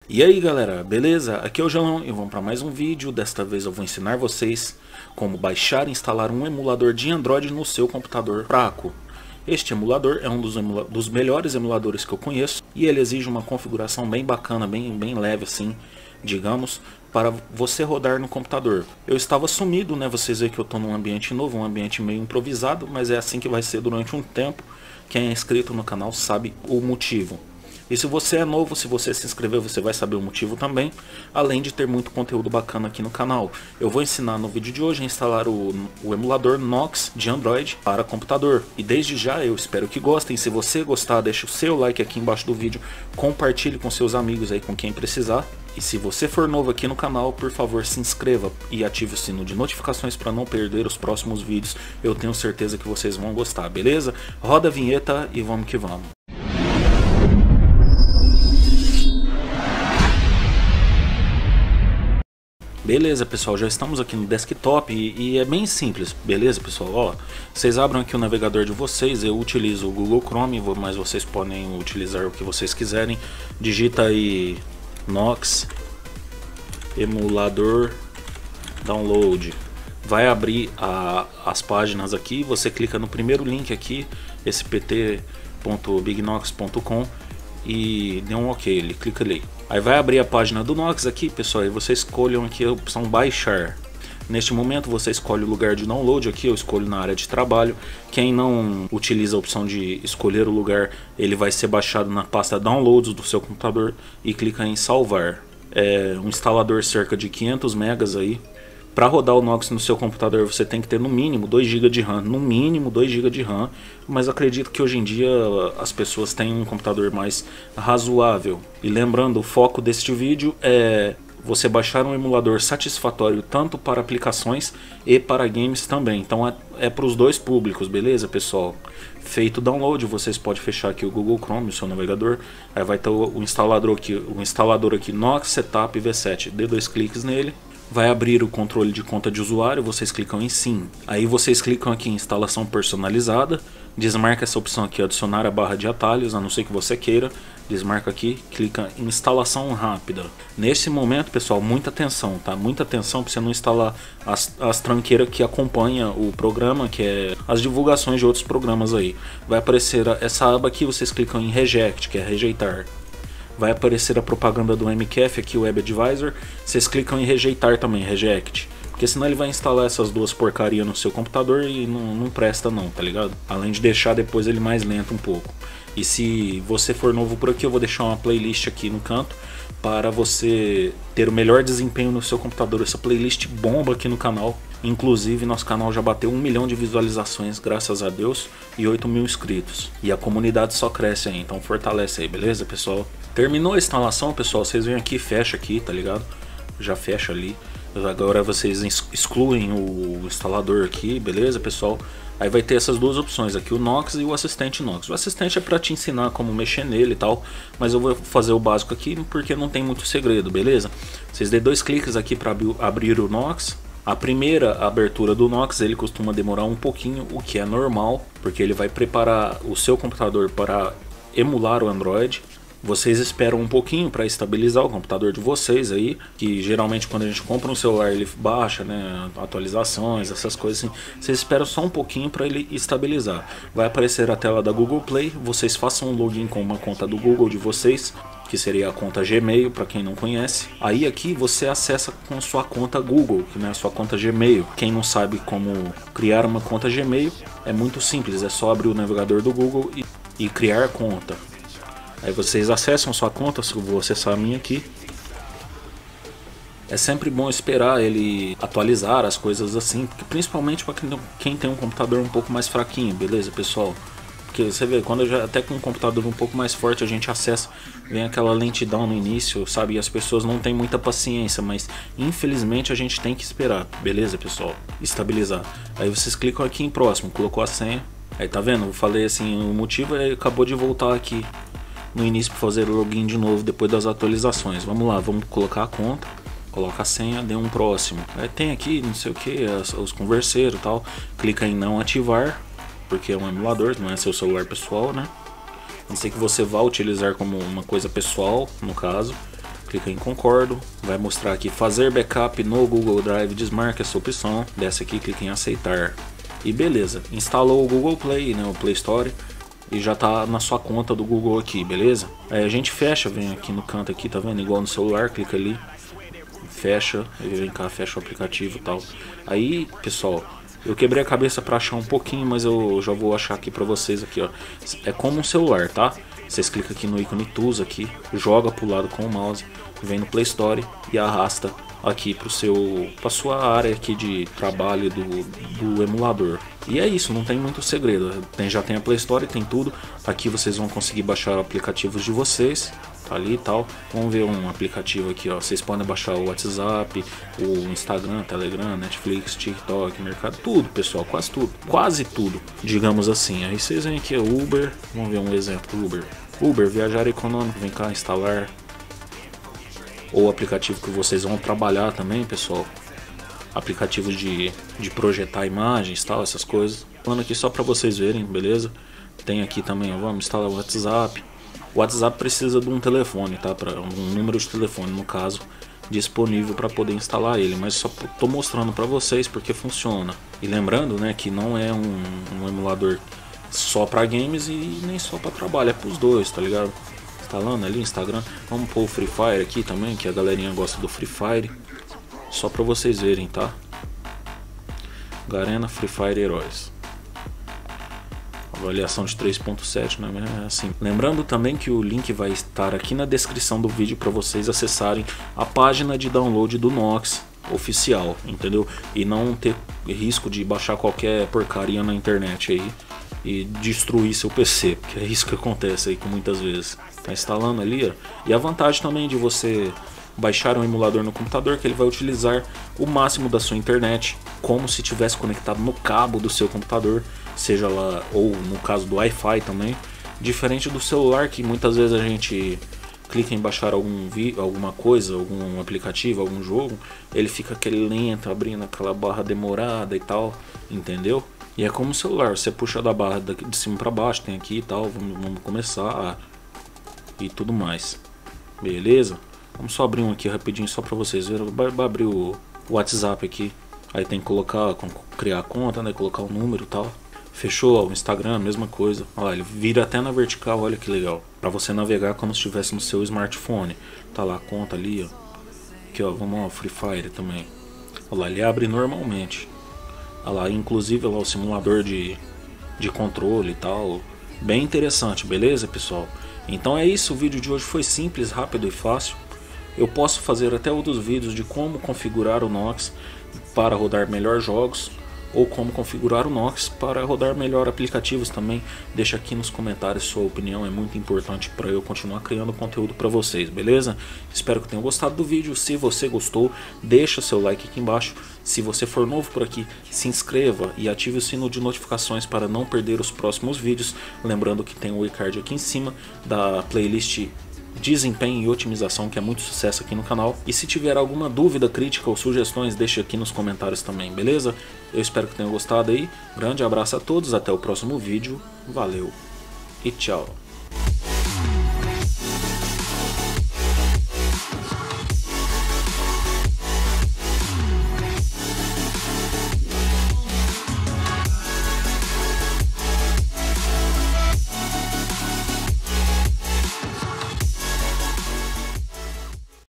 E aí galera, beleza? Aqui é o João e vamos para mais um vídeo. Desta vez eu vou ensinar vocês como baixar e instalar um emulador de Android no seu computador fraco. Este emulador é um dos melhores emuladores que eu conheço e ele exige uma configuração bem bacana, bem leve assim, digamos, para você rodar no computador. Eu estava sumido, né? Vocês veem que eu estou num ambiente novo, um ambiente meio improvisado, mas é assim que vai ser durante um tempo. Quem é inscrito no canal sabe o motivo. E se você é novo, se você se inscrever, você vai saber o motivo também, além de ter muito conteúdo bacana aqui no canal. Eu vou ensinar no vídeo de hoje a instalar o emulador Nox de Android para computador. E desde já eu espero que gostem. Se você gostar, deixa o seu like aqui embaixo do vídeo, compartilhe com seus amigos aí, com quem precisar. E se você for novo aqui no canal, por favor se inscreva e ative o sino de notificações para não perder os próximos vídeos. Eu tenho certeza que vocês vão gostar, beleza? Roda a vinheta e vamos que vamos. Beleza pessoal, já estamos aqui no desktop e é bem simples, beleza pessoal? Ó, vocês abram aqui o navegador de vocês, eu utilizo o Google Chrome, mas vocês podem utilizar o que vocês quiserem. Digita aí Nox emulador download, vai abrir as páginas aqui, você clica no primeiro link aqui, esse pt.bignox.com e dê um ok, ele clica ali. Aí vai abrir a página do Nox aqui, pessoal, e você escolham aqui a opção baixar. Neste momento você escolhe o lugar de download aqui, eu escolho na área de trabalho. Quem não utiliza a opção de escolher o lugar, ele vai ser baixado na pasta downloads do seu computador e clica em salvar. É um instalador cerca de 500 megas aí. Para rodar o Nox no seu computador você tem que ter no mínimo 2 GB de RAM, no mínimo 2 GB de RAM, mas acredito que hoje em dia as pessoas têm um computador mais razoável. E lembrando, o foco deste vídeo é você baixar um emulador satisfatório tanto para aplicações e para games também. Então é para os dois públicos, beleza pessoal? Feito o download, vocês podem fechar aqui o Google Chrome, o seu navegador. Aí vai ter o instalador aqui Nox Setup V7, dê 2 cliques nele. Vai abrir o controle de conta de usuário, vocês clicam em sim. Aí vocês clicam aqui em instalação personalizada, desmarca essa opção aqui, adicionar a barra de atalhos, a não ser que você queira. Desmarca aqui, clica em instalação rápida. Nesse momento, pessoal, muita atenção, tá? Muita atenção para você não instalar as tranqueiras que acompanham o programa, que é as divulgações de outros programas aí. Vai aparecer essa aba aqui, vocês clicam em reject, que é rejeitar. Vai aparecer a propaganda do MCAF aqui, o Web Advisor. Vocês clicam em rejeitar também, reject. Porque senão ele vai instalar essas duas porcarias no seu computador e não presta não, tá ligado? Além de deixar depois ele mais lento um pouco. E se você for novo por aqui, eu vou deixar uma playlist aqui no canto para você ter o melhor desempenho no seu computador. Essa playlist bomba aqui no canal. Inclusive nosso canal já bateu 1 milhão de visualizações, graças a Deus, e 8 mil inscritos. E a comunidade só cresce aí, então fortalece aí, beleza pessoal? Terminou a instalação, pessoal, vocês vêm aqui, fecha aqui, tá ligado? Já fecha ali. Agora vocês excluem o instalador aqui, beleza pessoal? Aí vai ter essas duas opções aqui, o Nox e o assistente Nox. O assistente é para te ensinar como mexer nele e tal, mas eu vou fazer o básico aqui porque não tem muito segredo, beleza? Vocês dêem 2 cliques aqui para abrir o Nox. A primeira abertura do Nox ele costuma demorar um pouquinho, o que é normal, porque ele vai preparar o seu computador para emular o Android. Vocês esperam um pouquinho para estabilizar o computador de vocês aí, que geralmente quando a gente compra um celular ele baixa, né, atualizações, essas coisas assim. Vocês esperam só um pouquinho para ele estabilizar. Vai aparecer a tela da Google Play, vocês façam um login com uma conta do Google de vocês, que seria a conta Gmail, para quem não conhece. Aí aqui você acessa com sua conta Google, que não é a sua conta Gmail. Quem não sabe como criar uma conta Gmail, é muito simples, é só abrir o navegador do Google e criar conta. Aí vocês acessam sua conta, eu vou acessar a minha aqui. É sempre bom esperar ele atualizar as coisas assim, porque principalmente para quem tem um computador um pouco mais fraquinho, beleza pessoal? Porque você vê, quando até com um computador um pouco mais forte a gente acessa, vem aquela lentidão no início, sabe? E as pessoas não têm muita paciência, mas infelizmente a gente tem que esperar, beleza pessoal? Estabilizar. Aí vocês clicam aqui em próximo, colocou a senha. Aí tá vendo? Eu falei assim, o motivo é acabou de voltar aqui no início para fazer o login de novo depois das atualizações. Vamos lá, vamos colocar a conta, coloca a senha, dê um próximo. Aí tem aqui não sei o que, os converseiros e tal, clica em não ativar, porque é um emulador, não é seu celular pessoal, né? A não ser que você vá utilizar como uma coisa pessoal, no caso. clica em concordo, vai mostrar aqui fazer backup no Google Drive, desmarca essa opção, desce aqui, clica em aceitar e beleza, instalou o Google Play, né, o Play Store, e já tá na sua conta do Google aqui, beleza? Aí a gente fecha, vem aqui no canto aqui, tá vendo? Igual no celular, clica ali, fecha, e vem cá, fecha o aplicativo e tal. Aí, pessoal, eu quebrei a cabeça para achar um pouquinho, mas eu já vou achar aqui para vocês aqui, ó. É como um celular, tá? Vocês clicam aqui no ícone Tools aqui, joga pro lado com o mouse, vem no Play Store e arrasta aqui para sua área aqui de trabalho do emulador. E é isso, não tem muito segredo. Já tem a Play Store, tem tudo. Aqui vocês vão conseguir baixar aplicativos de vocês, tá ali e tal. Vamos ver um aplicativo aqui, ó. Vocês podem baixar o WhatsApp, o Instagram, Telegram, Netflix, TikTok, Mercado, tudo, pessoal, quase tudo, digamos assim. Aí vocês vêm aqui, Uber, vamos ver um exemplo, Uber, viajar econômico, vem cá instalar. Ou aplicativo que vocês vão trabalhar também, pessoal. Aplicativos de projetar imagens, tal, essas coisas. Falando aqui só para vocês verem, beleza? Tem aqui também, vamos instalar o WhatsApp. O WhatsApp precisa de um telefone, tá? Para um número de telefone, no caso, disponível para poder instalar ele. Mas só tô mostrando para vocês porque funciona. E lembrando, né, que não é um emulador só para games e nem só para trabalho, é para os dois, tá ligado? Instalando ali Instagram, vamos pôr o Free Fire aqui também, que a galerinha gosta do Free Fire, só para vocês verem, tá? Garena Free Fire Heróis, avaliação de 3.7, né? É assim. Lembrando também que o link vai estar aqui na descrição do vídeo para vocês acessarem a página de download do Nox oficial, entendeu? E não ter risco de baixar qualquer porcaria na internet aí e destruir seu PC, porque é isso que acontece aí com muitas vezes. Tá instalando ali, ó. E a vantagem também de você baixar um emulador no computador, que ele vai utilizar o máximo da sua internet, como se tivesse conectado no cabo do seu computador, seja lá, ou no caso do Wi-Fi também, diferente do celular, que muitas vezes a gente clica em baixar alguma coisa, algum aplicativo, algum jogo, ele fica aquele lento, abrindo aquela barra demorada e tal, entendeu? E é como o celular, você puxa da barra de cima para baixo, tem aqui e tal, vamos começar e tudo mais, beleza? Vamos só abrir um aqui rapidinho só para vocês verem. Vai abrir o WhatsApp aqui, aí tem que colocar, criar a conta, né, colocar o número e tal. Fechou, o Instagram, mesma coisa. Olha, ele vira até na vertical, olha que legal, para você navegar como se estivesse no seu smartphone. Tá lá a conta ali, ó. Aqui, ó, vamos ao Free Fire também. Olha lá, ele abre normalmente. Olha lá, inclusive olha lá, o simulador de controle e tal. Bem interessante, beleza, pessoal? Então é isso, o vídeo de hoje foi simples, rápido e fácil. Eu posso fazer até outros vídeos de como configurar o Nox para rodar melhor jogos, ou como configurar o Nox para rodar melhor aplicativos também. Deixa aqui nos comentários sua opinião, é muito importante para eu continuar criando conteúdo para vocês, beleza? Espero que tenham gostado do vídeo. Se você gostou, deixa seu like aqui embaixo. Se você for novo por aqui, se inscreva e ative o sino de notificações para não perder os próximos vídeos. Lembrando que tem o e-card aqui em cima da playlist Desempenho e Otimização, que é muito sucesso aqui no canal. E se tiver alguma dúvida, crítica ou sugestões, deixe aqui nos comentários também, beleza? Eu espero que tenham gostado aí. Grande abraço a todos, até o próximo vídeo. Valeu e tchau.